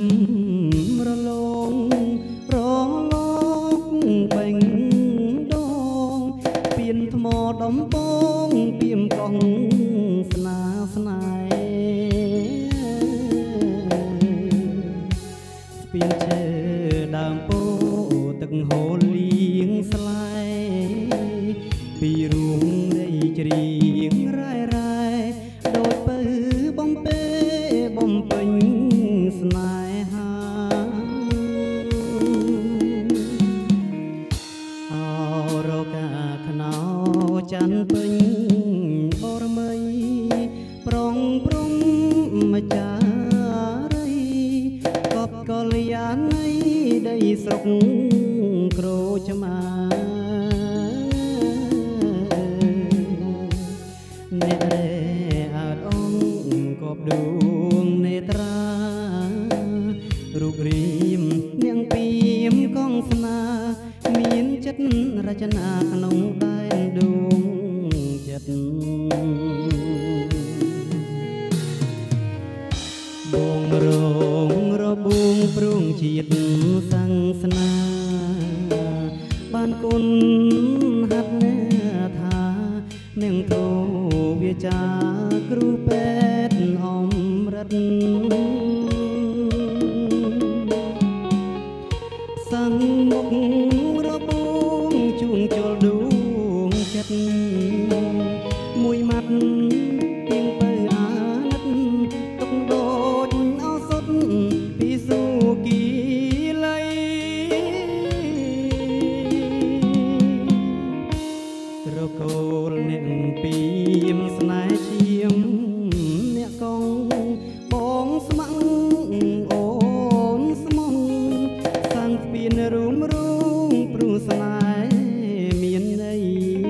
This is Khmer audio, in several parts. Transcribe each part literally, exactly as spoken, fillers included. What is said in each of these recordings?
រលងរលកបេងដងពៀនថ្មដំបងពៀមកងស្នាស្នេហ៍ស្ពានឈើដើមពោទឹកហូរលៀងស្លែពីរួងនៃជ្រៀងរ៉ែរ៉ែដូចពៅបំពេបំពេញស្នេហាអរកាខ្នោច័ន្ទពេញបរមីប្រងព្រំម្ចារីកប់កល្យាណីដីស្រុកក្រូចមាអ្នករែអើតអងកបដួងនេត្រារូបរាមនាងពីមកងស្នាមានចិត្តរចនាក្នុងដែនដួងចិត្តបងរងរបួងព្រួងជាតិសង្សនាបានគុណហាត់ថានឹងទោវាចាគ្រូពេទ្យអមរិតសាំងមុខរបួងជួងជល់ដួងចិត្តមួយម៉ាត់ទៀងទៅអាណិតទុកដូចអោសុតពីសុគីលីរកូលអ្នកពីមស្នេហ៍ឈាមអ្នកកងបងស្មាំងអូនស្មងសាំងស្ពានរូមរូងព្រោះស្នេហ៍មានន័យ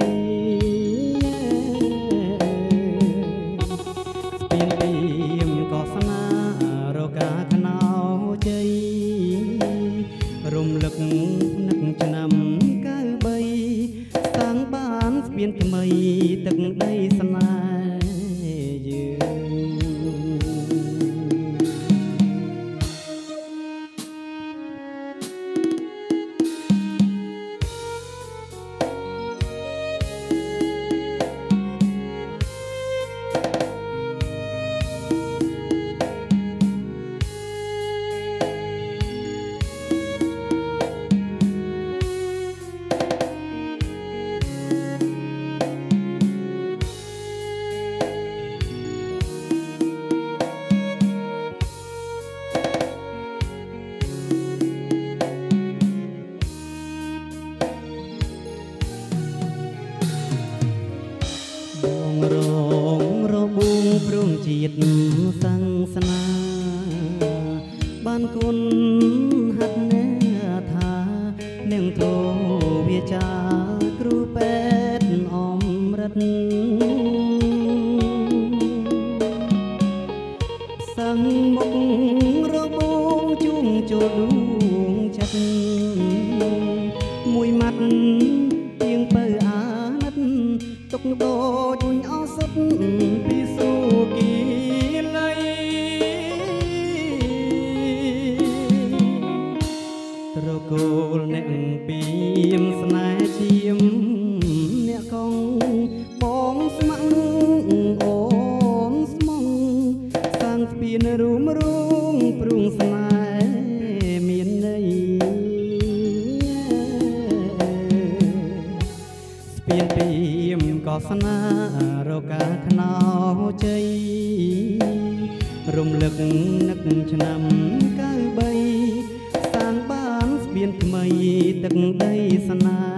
ស្ពានពីមកសនារកាខ្នោជ័យរំលឹកនឹកឆ្នាំកៅបីសាងបានស្ពានថ្មីទឹកដីស្នេហ៍យើងរងរបួងព្រមជាតិសង្សនាបានគុណហាត់ថានឹងទោវាចាគ្រូពេទ្យអមរិតសាំងមុខរបួងជួងជល់ដួងចិត្តមួយម៉ាត់ទៀងទៅអាណិតទុកដូចអោសុតពីសុគីលីរកូលអ្នកពីមស្នេហ៍ឈាមអ្នកកងបងស្មាំងអូនស្មងសាំងស្ពានរូមរូងព្រួងស្នេហ៍មានន័យស្ពានពីមកសនារកាខ្នោជ័យរំលឹកនឹកឆ្នាំកៅបីសាងបានស្ពានថ្មីទឹកដីស្នេហ៍